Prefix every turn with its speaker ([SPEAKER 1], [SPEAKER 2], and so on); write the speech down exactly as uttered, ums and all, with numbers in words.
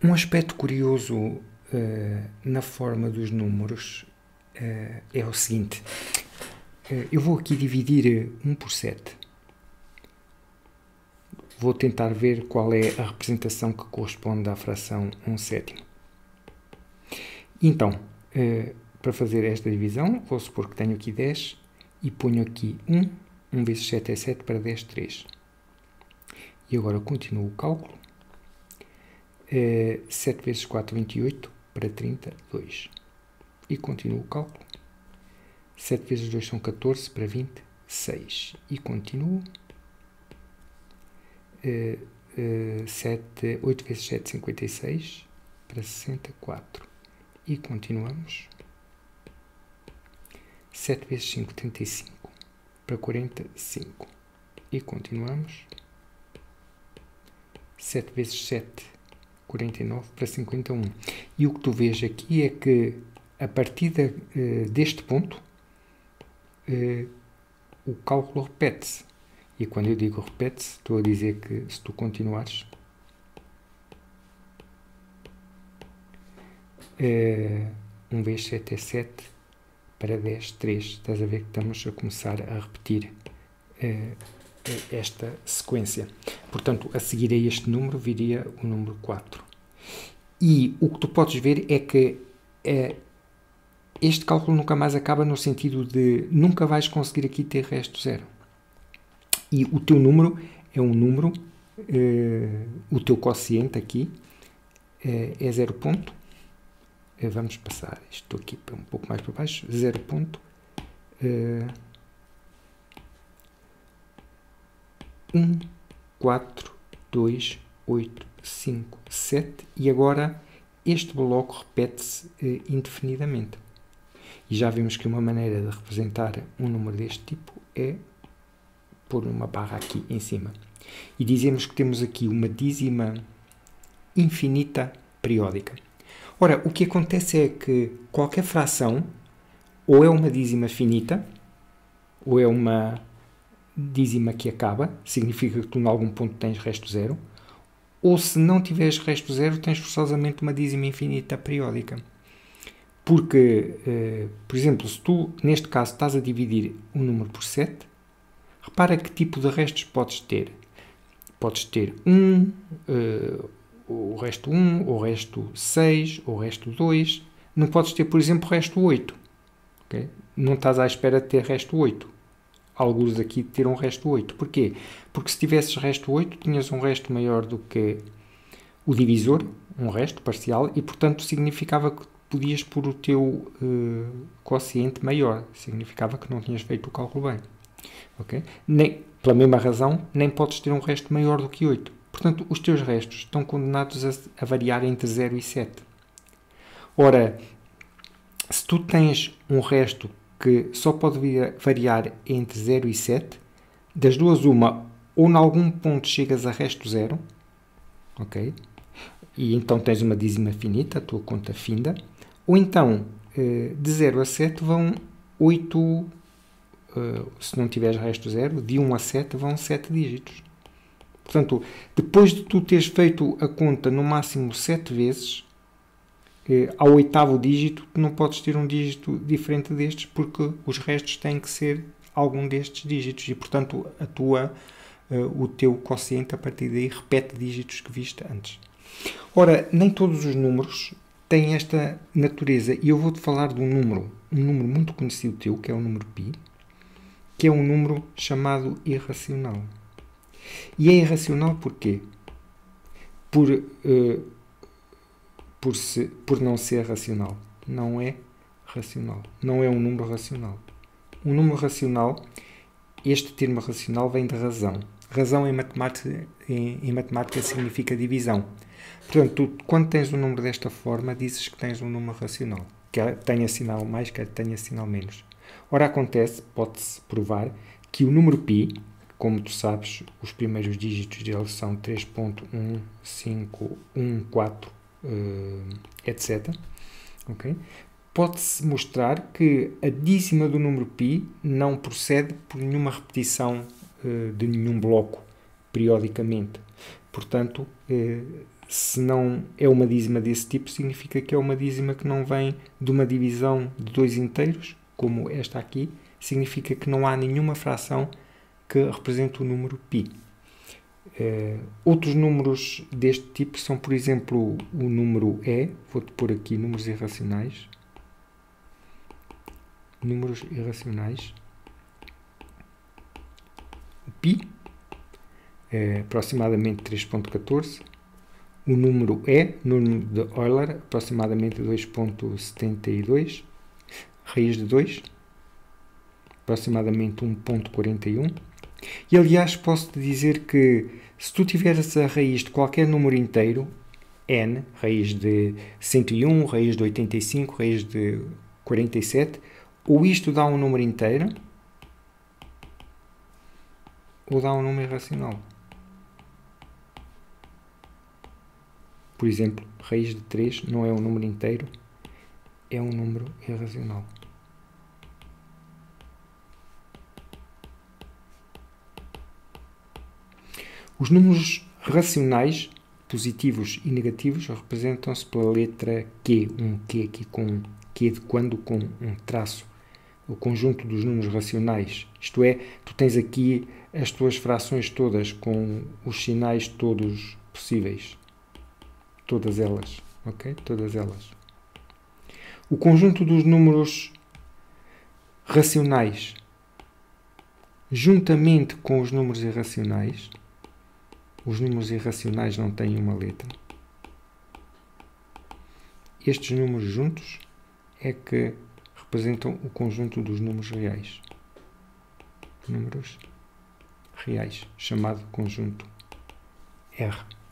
[SPEAKER 1] Um aspecto curioso uh, na forma dos números uh, é o seguinte. Uh, eu vou aqui dividir um por sete. Vou tentar ver qual é a representação que corresponde à fração um sétimo. Então, uh, para fazer esta divisão, vou supor que tenho aqui dez e ponho aqui um. um vezes sete é sete, para dez, três. E agora continuo o cálculo. Uh, sete vezes quatro, vinte e oito, para trinta, dois. E continuo o cálculo. sete vezes dois são catorze, para vinte, seis. E continuo. Uh, uh, sete, oito vezes sete, cinquenta e seis, para sessenta e quatro. E continuamos. sete vezes cinco, trinta e cinco, para quarenta e cinco. E continuamos. sete vezes sete, quarenta e nove, para cinquenta e um. E o que tu vês aqui é que, a partir de, uh, deste ponto, uh, o cálculo repete-se. E quando eu digo repete-se, estou a dizer que, se tu continuares, uh, um vezes sete é sete, para dez, três. Estás a ver que estamos a começar a repetir uh, esta sequência. Portanto, a seguir a este número, viria o número quatro. E o que tu podes ver é que uh, este cálculo nunca mais acaba, no sentido de nunca vais conseguir aqui ter resto zero. E o teu número é um número, uh, o teu quociente aqui uh, é zero ponto. Uh, vamos passar isto aqui um pouco mais para baixo. zero ponto um, quatro, dois, oito, cinco, sete. E agora este bloco repete-se uh, indefinidamente. E já vimos que uma maneira de representar um número deste tipo é pôr uma barra aqui em cima. E dizemos que temos aqui uma dízima infinita periódica. Ora, o que acontece é que qualquer fração ou é uma dízima finita, ou é uma dízima que acaba, significa que tu em algum ponto tens resto zero, ou se não tiveres resto zero, tens forçosamente uma dízima infinita periódica. Porque, eh, por exemplo, se tu, neste caso, estás a dividir um número por sete, repara que tipo de restos podes ter. Podes ter um, uh, o resto um, o resto seis, o resto dois. Não podes ter, por exemplo, o resto oito. Okay? Não estás à espera de ter resto oito. Alguns aqui ter um resto oito. Porquê? Porque se tivesses resto oito, tinhas um resto maior do que o divisor, um resto parcial, e, portanto, significava que podias pôr o teu uh, quociente maior. Significava que não tinhas feito o cálculo bem. Okay? Nem, pela mesma razão, nem podes ter um resto maior do que oito. Portanto, os teus restos estão condenados a, a variar entre zero e sete. Ora, se tu tens um resto que só pode variar entre zero e sete, das duas uma, ou em algum ponto chegas a resto zero, ok? E então tens uma dízima finita, a tua conta finda, ou então, de zero a sete vão oito. Uh, se não tiveres resto zero, de um a sete vão sete dígitos. Portanto, depois de tu teres feito a conta no máximo sete vezes, uh, ao oitavo dígito, tu não podes ter um dígito diferente destes, porque os restos têm que ser algum destes dígitos e, portanto, a tua, uh, o teu quociente a partir daí repete dígitos que viste antes. Ora, nem todos os números têm esta natureza, e eu vou-te falar de um número, um número muito conhecido teu, que é o número π, que é um número chamado irracional. E é irracional porquê? Por, uh, por, se, por não ser racional. Não é racional. Não é um número racional. Um número racional, este termo racional vem de razão. Razão em matemática, em, em matemática significa divisão. Portanto, tu, quando tens um número desta forma, dizes que tens um número racional. Quer tenha sinal mais, quer tenha sinal menos. Ora, acontece, pode-se provar, que o número π, como tu sabes, os primeiros dígitos dele são três ponto um, cinco, um, quatro, uh, etcétera. Okay? Pode-se mostrar que a dízima do número π não procede por nenhuma repetição uh, de nenhum bloco, periodicamente. Portanto, uh, se não é uma dízima desse tipo, significa que é uma dízima que não vem de uma divisão de dois inteiros, como esta aqui, significa que não há nenhuma fração que represente o número π. Uh, outros números deste tipo são, por exemplo, o número e, vou-te pôr aqui números irracionais, números irracionais, o π, é aproximadamente três vírgula catorze, o número e, número de Euler, aproximadamente dois vírgula setenta e dois, raiz de dois, aproximadamente um vírgula quarenta e um. E, aliás, posso-te dizer que se tu tiveres a raiz de qualquer número inteiro, n, raiz de cento e um, raiz de oitenta e cinco, raiz de quarenta e sete, ou isto dá um número inteiro, ou dá um número irracional. Por exemplo, raiz de três não é um número inteiro, é um número irracional. Os números racionais, positivos e negativos, representam-se pela letra Q, um Q aqui com Q de quando com um traço. O conjunto dos números racionais, isto é, tu tens aqui as tuas frações todas com os sinais todos possíveis. Todas elas, ok? Todas elas. O conjunto dos números racionais, juntamente com os números irracionais, os números irracionais não têm uma letra. Estes números juntos é que representam o conjunto dos números reais. Números reais, chamado conjunto R.